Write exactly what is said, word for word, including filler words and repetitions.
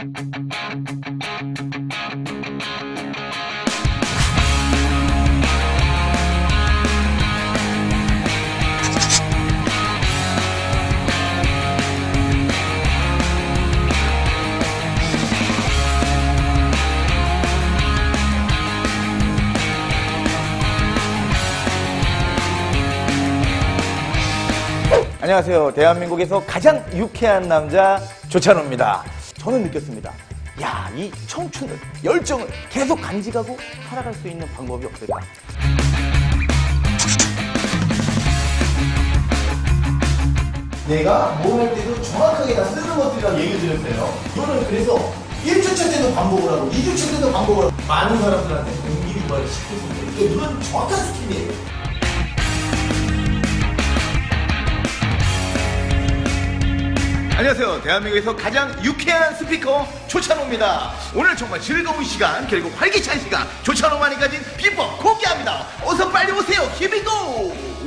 안녕하세요. 대한민국에서 가장 유쾌한 남자 조찬호입니다. 저는 느꼈습니다. 야, 이 청춘을, 열정을 계속 간직하고 살아갈 수 있는 방법이 없을까? 내가 뭘 할 때도 정확하게 다 쓰는 것들이라고 얘기 드렸어요. 이거는 그래서 일 주차 때도 반복을 하고 이 주차 때도 반복을 하고 많은 사람들한테 동기 유발을 시켜줍니다. 이건 정확한 스킬이에요. 안녕하세요. 대한민국에서 가장 유쾌한 스피커 조찬호입니다. 오늘 정말 즐거운 시간, 그리고 활기찬 시간, 조찬호만이 가진 비법 공개합니다. 어서 빨리 오세요. Here we go!